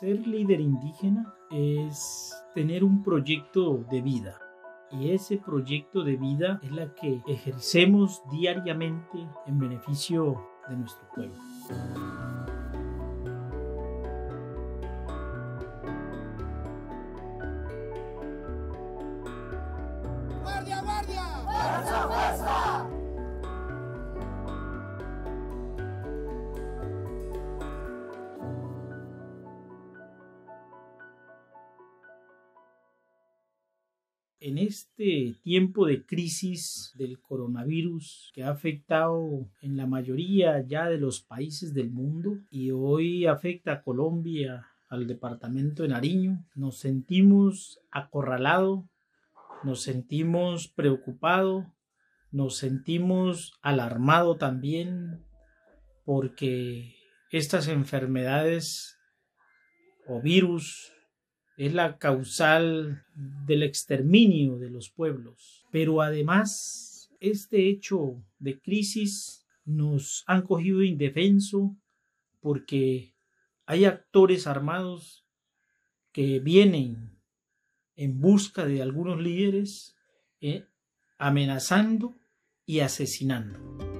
Ser líder indígena es tener un proyecto de vida, y ese proyecto de vida es la que ejercemos diariamente en beneficio de nuestro pueblo. ¡Guardia, guardia! ¡Fuerza, fuerza! En este tiempo de crisis del coronavirus que ha afectado en la mayoría ya de los países del mundo y hoy afecta a Colombia, al departamento de Nariño, nos sentimos acorralados, nos sentimos preocupados, nos sentimos alarmados también porque estas enfermedades o virus es la causal del exterminio de los pueblos. Pero además, este hecho de crisis nos han cogido indefenso porque hay actores armados que vienen en busca de algunos líderes, amenazando y asesinando.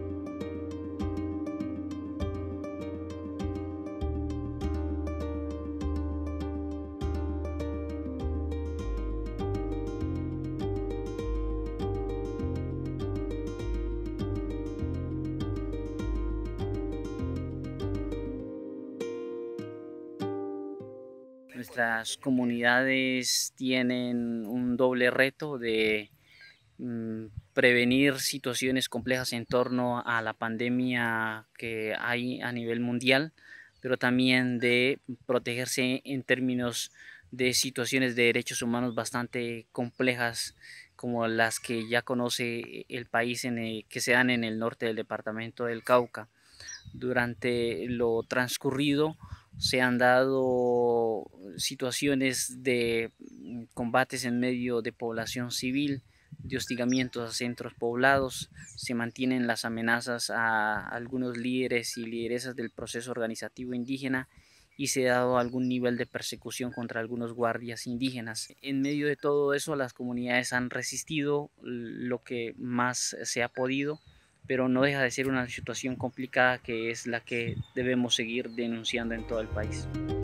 Nuestras comunidades tienen un doble reto de prevenir situaciones complejas en torno a la pandemia que hay a nivel mundial, pero también de protegerse en términos de situaciones de derechos humanos bastante complejas, como las que ya conoce el país que se dan en el norte del departamento del Cauca. Durante lo transcurrido se han dado situaciones de combates en medio de población civil, de hostigamientos a centros poblados, se mantienen las amenazas a algunos líderes y lideresas del proceso organizativo indígena y se ha dado algún nivel de persecución contra algunos guardias indígenas. En medio de todo eso, las comunidades han resistido lo que más se ha podido, pero no deja de ser una situación complicada que es la que debemos seguir denunciando en todo el país.